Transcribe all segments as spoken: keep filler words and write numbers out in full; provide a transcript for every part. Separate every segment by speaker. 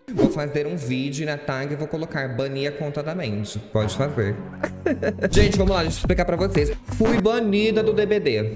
Speaker 1: Vou fazer um vídeo na tag e vou colocar banir a conta da Mandy. Pode fazer. Gente, vamos lá, deixa eu explicar pra vocês. Fui banida do D B D.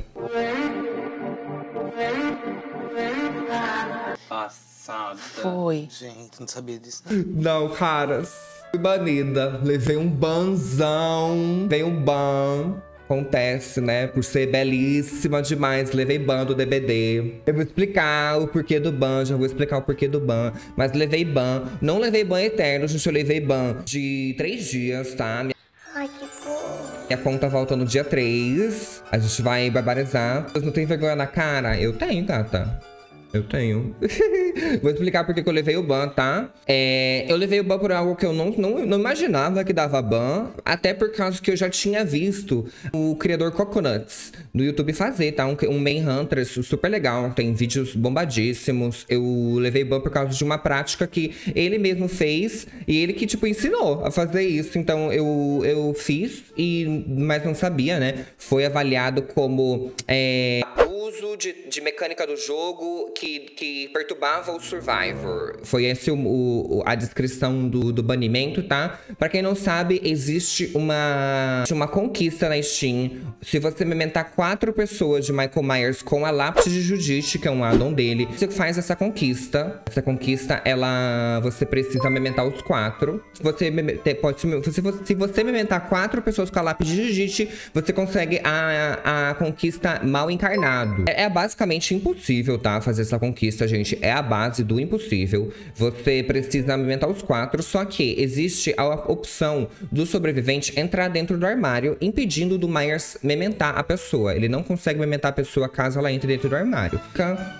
Speaker 2: Passada.
Speaker 3: Foi.
Speaker 2: Gente, não sabia disso.
Speaker 1: Não, caras. Fui banida. Levei um banzão. Veio um ban. Acontece, né? Por ser belíssima demais. Levei ban do D B D. Eu vou explicar o porquê do ban. Já vou explicar o porquê do ban. Mas levei ban. Não levei ban eterno, gente. Eu levei ban de três dias, tá?
Speaker 4: Ai, que fofo.
Speaker 1: E a conta volta no dia três. A gente vai barbarizar. Vocês não tem vergonha na cara? Eu tenho, gata. Eu tenho. Vou explicar porque que eu levei o ban, tá? É, eu levei o ban por algo que eu não, não, não imaginava que dava ban. Até por causa que eu já tinha visto o criador Coconuts no YouTube fazer, tá? Um, um Manhunter super legal. Tem vídeos bombadíssimos. Eu levei ban por causa de uma prática que ele mesmo fez. E ele que, tipo, ensinou a fazer isso. Então, eu, eu fiz, e, mas não sabia, né? Foi avaliado como... É, uso de, de mecânica do jogo que, que perturbava o Survivor. Foi esse o, o, a descrição do, do banimento, tá? Pra quem não sabe, existe uma, uma conquista na Steam. Se você mementar quatro pessoas de Michael Myers com a lápis de Judite, que é um addon dele, você faz essa conquista. Essa conquista, ela... Você precisa mementar os quatro. Se você, pode, se você, se você mementar quatro pessoas com a lápis de Judite, você consegue a, a conquista mal encarnado. É, é basicamente impossível, tá? Fazer essa conquista, gente. É a base do impossível. Você precisa alimentar os quatro, só que existe a opção do sobrevivente entrar dentro do armário, impedindo do Myers mementar a pessoa. Ele não consegue mementar a pessoa caso ela entre dentro do armário. Fica...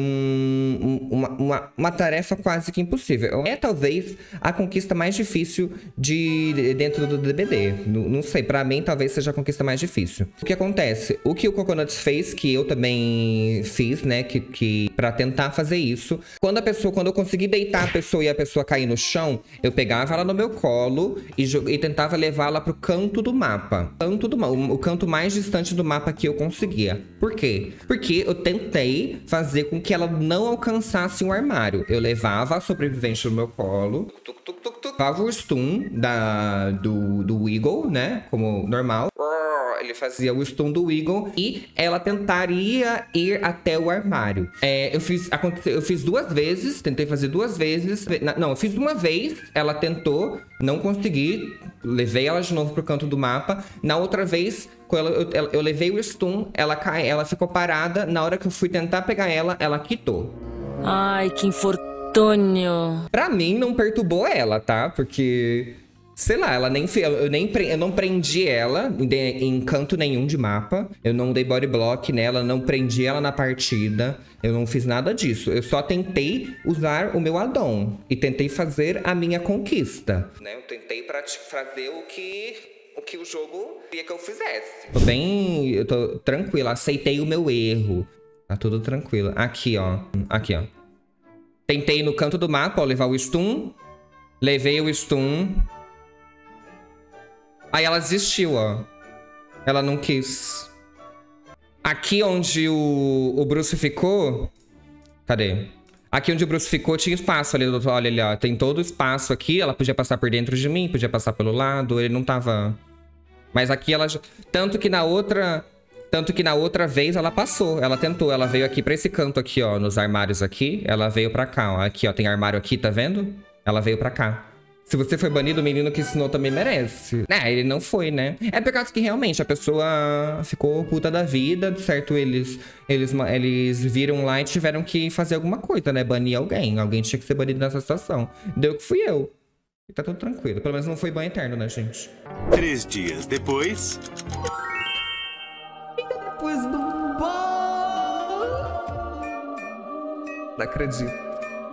Speaker 1: Um, uma, uma, uma tarefa quase que impossível. É talvez a conquista mais difícil de, de dentro do D B D. Não, não sei, pra mim talvez seja a conquista mais difícil. O que acontece? O que o Coconuts fez, que eu também fiz, né? Que, que pra tentar fazer isso, quando a pessoa, quando eu consegui deitar a pessoa e a pessoa cair no chão, eu pegava ela no meu colo e, e tentava levá-la pro canto do mapa. Canto do, o, o canto mais distante do mapa que eu conseguia. Por quê? Porque eu tentei fazer com que ela não alcançasse um armário. Eu levava a sobrevivente no meu colo, levava o stun da, do, do Eagle, né? Como normal. Ele fazia o stun do Eagle e ela tentaria ir até o armário. É, eu, fiz, eu fiz duas vezes, tentei fazer duas vezes. Não, eu fiz uma vez, ela tentou, não consegui. Levei ela de novo pro canto do mapa. Na outra vez, quando eu, eu, eu levei o stun, ela, cai, ela ficou parada. Na hora que eu fui tentar pegar ela, ela quitou.
Speaker 3: Ai, que infortúnio.
Speaker 1: Pra mim, não perturbou ela, tá? Porque... Sei lá, ela nem eu nem eu não prendi ela em, em canto nenhum de mapa. Eu não dei body block nela, não prendi ela na partida. Eu não fiz nada disso. Eu só tentei usar o meu addon e tentei fazer a minha conquista. Né? Eu tentei pra fazer o que o que o jogo queria que eu fizesse. Tô bem, eu tô tranquila, aceitei o meu erro. Tá tudo tranquilo. Aqui, ó. Aqui, ó. Tentei no canto do mapa, ó, levar o stun. Levei o stun. Aí ela desistiu, ó. Ela não quis. Aqui onde o, o Bruce ficou... Cadê? Aqui onde o Bruce ficou tinha espaço ali. Olha ali, ó. Tem todo o espaço aqui. Ela podia passar por dentro de mim, podia passar pelo lado. Ele não tava... Mas aqui ela... Tanto que na outra... Tanto que na outra vez ela passou. Ela tentou. Ela veio aqui pra esse canto aqui, ó. Nos armários aqui. Ela veio pra cá, ó. Aqui, ó. Tem armário aqui, tá vendo? Ela veio pra cá. Se você foi banido, o menino que ensinou também merece. Né, ele não foi, né? É por causa que realmente a pessoa ficou puta da vida, certo? Eles, eles, eles viram lá e tiveram que fazer alguma coisa, né? Banir alguém. Alguém tinha que ser banido nessa situação. Deu que fui eu. E tá tudo tranquilo. Pelo menos não foi ban eterno, né, gente?
Speaker 5: Três dias depois...
Speaker 1: Depois do ban... Não acredito.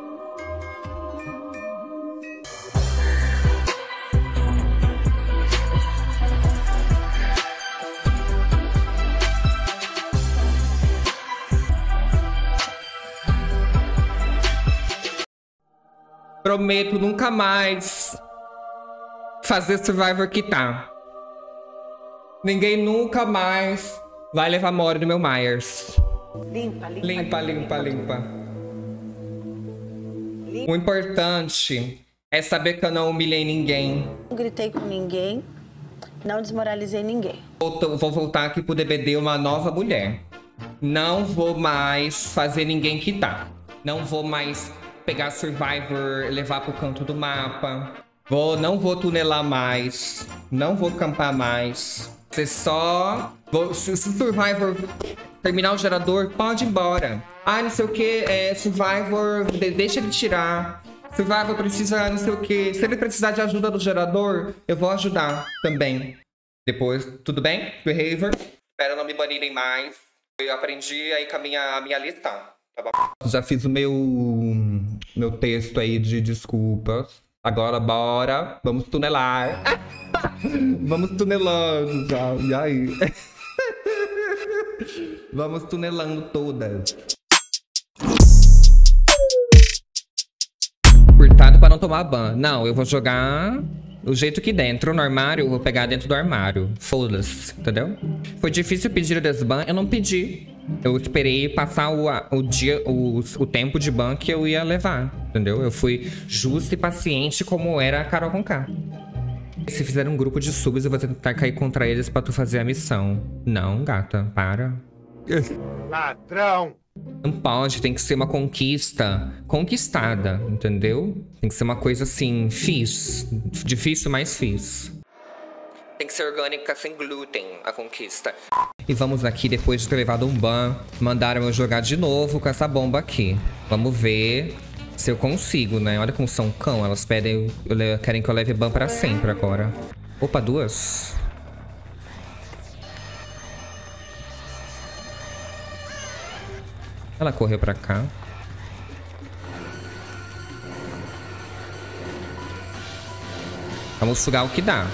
Speaker 1: Prometo nunca mais fazer Survivor quitar. Ninguém nunca mais vai levar mora do meu Myers.
Speaker 4: Limpa, limpa.
Speaker 1: Limpa, limpa, limpa. O importante é saber que eu não humilhei ninguém.
Speaker 6: Não gritei com ninguém, não desmoralizei ninguém.
Speaker 1: Vou, vou voltar aqui pro D B D uma nova mulher. Não vou mais fazer ninguém quitar. Não vou mais pegar Survivor, levar pro canto do mapa. Vou, não vou tunelar mais. Não vou campar mais. Você só... Vou, se o Survivor terminar o gerador, pode ir embora. Ah, não sei o que, é, Survivor, deixa ele tirar. Survivor precisa, não sei o que. Se ele precisar de ajuda do gerador, eu vou ajudar também. Depois, tudo bem? Behavior. Espero não me banirem mais. Eu aprendi aí com a minha, a minha lista. Tá bom? Já fiz o meu, meu texto aí de desculpas. Agora, bora. Vamos tunelar. Vamos tunelando já. E aí? Vamos tunelando todas. Curtado pra não tomar ban. Não, eu vou jogar do jeito que dentro. No armário, eu vou pegar dentro do armário. Foda-se, entendeu? Foi difícil pedir o desban. Eu não pedi. Eu esperei passar o, o dia, o, o tempo de ban que eu ia levar. Entendeu? Eu fui justo e paciente como era a Carol Conká. Se fizer um grupo de subs, eu vou tentar cair contra eles pra tu fazer a missão. Não, gata, para.
Speaker 7: Ladrão!
Speaker 1: Não pode, tem que ser uma conquista conquistada, entendeu? Tem que ser uma coisa assim, fiz. Difícil, mas fiz. Tem que ser orgânica, sem glúten, a conquista. E vamos aqui, depois de ter levado um ban, mandaram eu jogar de novo com essa bomba aqui. Vamos ver se eu consigo, né? Olha como são cão, elas pedem, eu, querem que eu leve ban pra sempre agora. Opa, duas. Ela correu pra cá. Vamos sugar o que dá.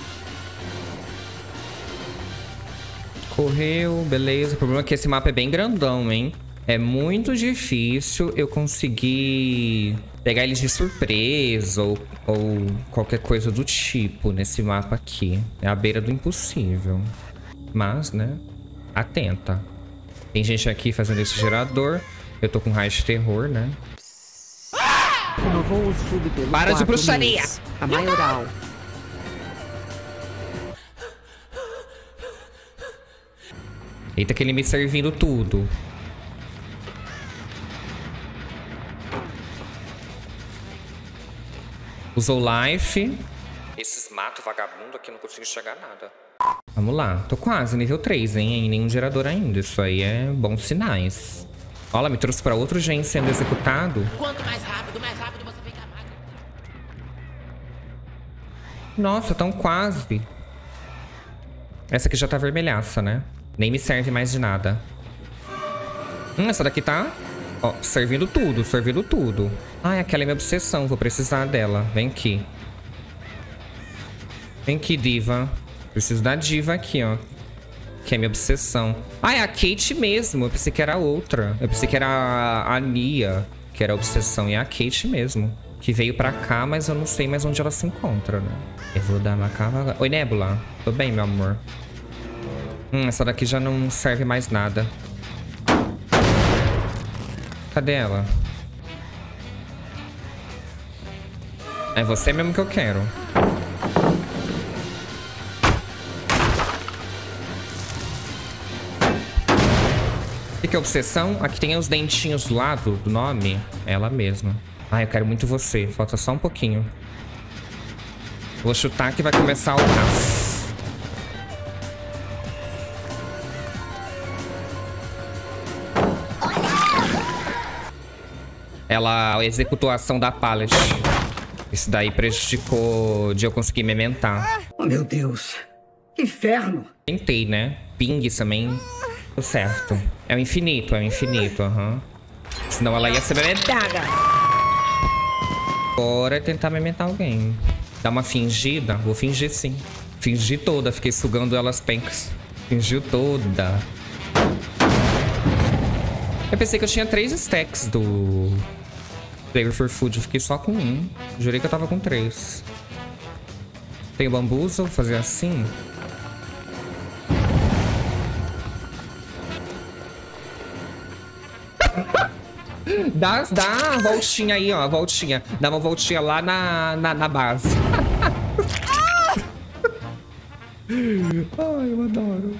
Speaker 1: Correu, beleza. O problema é que esse mapa é bem grandão, hein? É muito difícil eu conseguir pegar eles de surpresa ou, ou qualquer coisa do tipo nesse mapa aqui. É a beira do impossível. Mas, né? Atenta. Tem gente aqui fazendo esse gerador. Eu tô com raio de terror, né?
Speaker 8: Renovou o sub pelo
Speaker 1: Para de bruxaria!
Speaker 8: Mês. A maioral.
Speaker 1: Eita, que ele me servindo tudo. Usou life. Esses matos vagabundo aqui não consigo chegar nada. Vamos lá. Tô quase nível três, hein? Em nenhum gerador ainda. Isso aí é bons sinais. Olha, me trouxe pra outro gen sendo executado.
Speaker 9: Quanto mais rápido, mais rápido você fica mais.
Speaker 1: Nossa, tão quase. Essa aqui já tá vermelhaça, né? Nem me serve mais de nada. Hum, essa daqui tá... Ó, servindo tudo, servindo tudo. Ai, aquela é minha obsessão. Vou precisar dela. Vem aqui. Vem aqui, diva. Preciso da diva aqui, ó. Que é minha obsessão. Ah, é a Kate mesmo. Eu pensei que era outra. Eu pensei que era a, a Nia, que era a obsessão. E é a Kate mesmo. Que veio pra cá, mas eu não sei mais onde ela se encontra, né? Eu vou dar uma cava... Oi, Nebula. Tô bem, meu amor. Hum, essa daqui já não serve mais nada. Cadê ela? É você mesmo que eu quero. O que é obsessão? Aqui tem os dentinhos do lado do nome. É ela mesma. Ah, eu quero muito você. Falta só um pouquinho. Vou chutar que vai começar o caso. Ela executou a ação da pallet. Isso daí prejudicou de eu conseguir mementar.
Speaker 10: Oh, meu Deus. Que inferno.
Speaker 1: Tentei, né? Ping também. Deu certo. É o infinito, é o infinito, aham. Uhum. Senão ela ia ser mementada. Agora é tentar mementar alguém. Dar uma fingida. Vou fingir sim. Fingi toda. Fiquei sugando elas pencas. Fingiu toda. Eu pensei que eu tinha três stacks do Flavor for Food. Eu fiquei só com um. Jurei que eu tava com três. Tenho bambuza. Vou fazer assim. Dá, dá a voltinha aí, ó. A voltinha. Dá uma voltinha lá na, na, na base. Ai, eu adoro.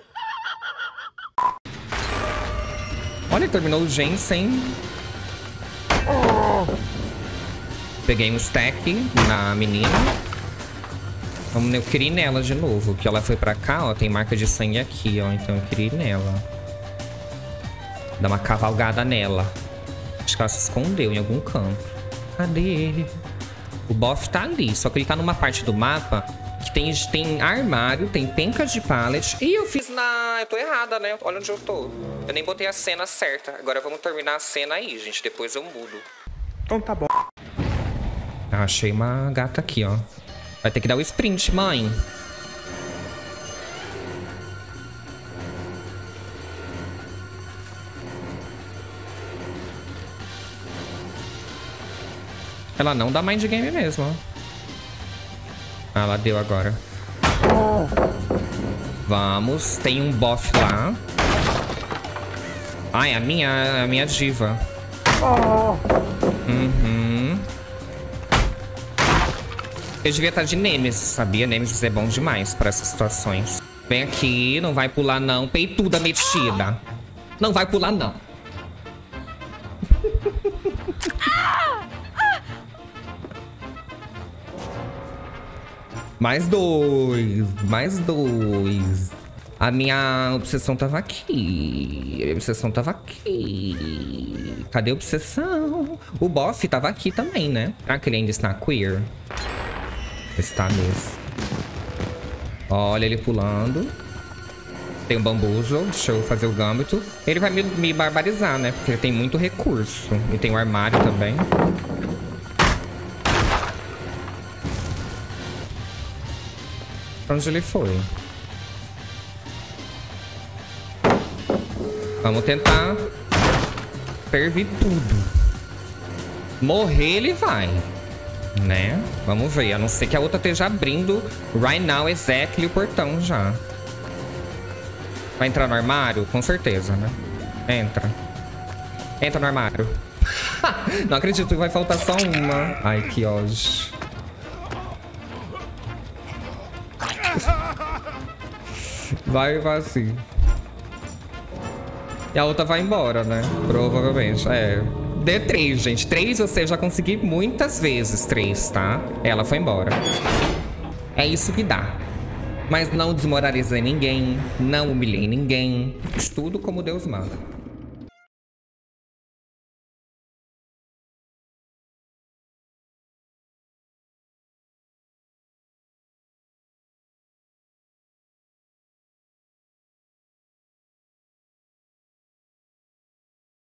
Speaker 1: Olha, terminou o Jensen. Peguei um stack na menina. Vamos, eu queria ir nela de novo. Que ela foi pra cá, ó. Tem marca de sangue aqui, ó. Então eu queria ir nela. Dar uma cavalgada nela. Acho que ela se escondeu em algum canto. Cadê ele? O boss tá ali. Só que ele tá numa parte do mapa que tem, tem armário, tem pencas de pallet. Ih, eu fiz na... Eu tô errada, né? Olha onde eu tô. Eu nem botei a cena certa. Agora vamos terminar a cena aí, gente. Depois eu mudo.
Speaker 7: Então tá bom.
Speaker 1: Ah, achei uma gata aqui, ó. Vai ter que dar o sprint, mãe. Ela não dá mind game mesmo, ó. Ah, ela deu agora. Vamos. Tem um boss lá. Ai, a minha, a minha diva. Uhum. Eu devia estar de Nemesis, sabia? Nemesis é bom demais para essas situações. Vem aqui, não vai pular não. Peituda metida. Não vai pular não. Mais dois. Mais dois. A minha obsessão tava aqui. A minha obsessão tava aqui. Cadê a obsessão? O boss tava aqui também, né? Será que ele ainda está queer? Está mesmo. Olha ele pulando. Tem um bambuzo. Deixa eu fazer o gâmbito. Ele vai me, me barbarizar, né? Porque ele tem muito recurso. E tem um armário também. Pra onde ele foi? Vamos tentar ferver tudo. Morrer ele vai, né? Vamos ver. A não ser que a outra esteja abrindo right now, exactly, o portão já. Vai entrar no armário? Com certeza, né? Entra. Entra no armário. Não acredito que vai faltar só uma. Ai, que ódio. Vai, vai assim. E a outra vai embora, né? Provavelmente. É. D três, gente. três você já consegui muitas vezes. três, tá? Ela foi embora. É isso que dá. Mas não desmoralizei ninguém. Não humilhei ninguém. Fiz tudo como Deus manda.